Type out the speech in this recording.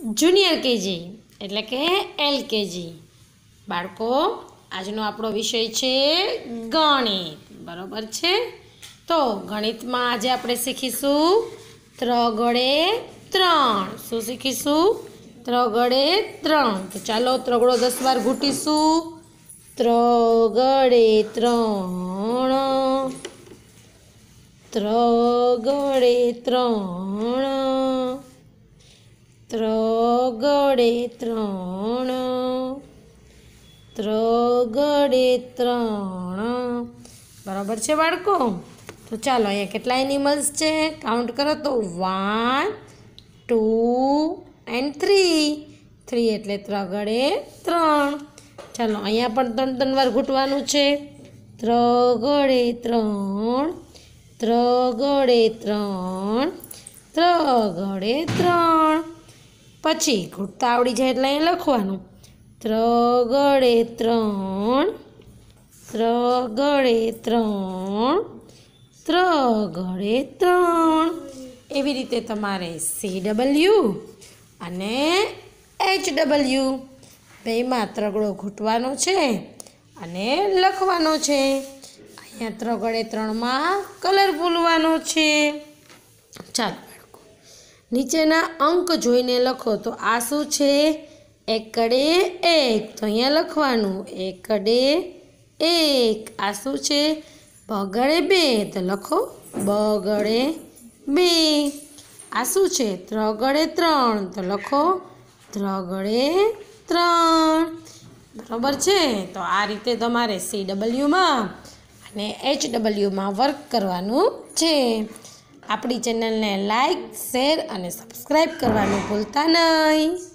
Junior KG એટલે કે LKG। બાળકો, આજનો આપણો વિષય છે ગણિત, બરાબર છે। તો ગણિતમાં આજે આપણે શીખીશું 3 ગડે 3। શું શીખીશું? 3 ગડે 3। તો ચાલો ત્રગડો 10 વાર ઘૂંટીશું। 3 ગડે 3, 3 ગડે 3, 3 ગડે 3, 3 ગડે 3। બરાબર છે બાળકો? તો ચાલો અહીંયા કેટલા એનિમલ્સ છે કાઉન્ટ કરો તો 1, 2 and 3। 3 એટલે 3 ગડે 3। ચાલો અહીંયા પણ 3 વાર ઘૂંટવાનું છે। 3 ગડે 3, 3 ગડે 3, 3 ગડે 3। પછી ઘૂંટતા આવડી જાય એટલે અહીં લખવાનું 3 ગડે 3, 3 ગડે 3, 3 ગડે 3। એવી રીતે તમારે CW અને HW બેયમાં ત્રગડો ઘૂંટવાનો છે અને લખવાનો છે। અહીંયા 3 ગડે 3માં કલર ભૂલવાનો છે। ચાલો બાળકો, નીચેના અંક જોઈને લખો। તો આ શું છે? 1 ગડે 1, તો અહીંયા લખવાનું 1 ગડે 1। આ શું છે? 2 ગડે 2, તો લખો 2 ગડે 2। આ શું છે? 3 ગડે 3, તો લખો 3 ગડે 3। બરાબર છે? તો આ રીતે તમારે CWમાં અને HWમાં વર્ક કરવાનું છે। આપણી ચેનલને લાઈક, શેર અને સબસ્ક્રાઈબ કરવાનું ભૂલતા નહીં।